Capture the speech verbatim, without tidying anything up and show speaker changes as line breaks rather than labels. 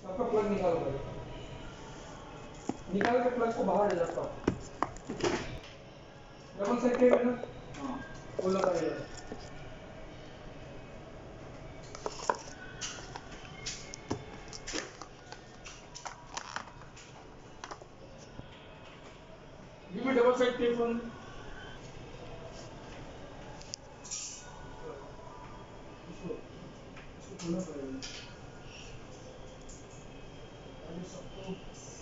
आपका प्लग निकालो भाई, निकाल के प्लग को बाहर ले जाता हूँ। डबल साइड टेप है ना, हाँ वो लगाइए। Give me double side tape one. इसको इसको खोलना पड़ेगा। अरे सबको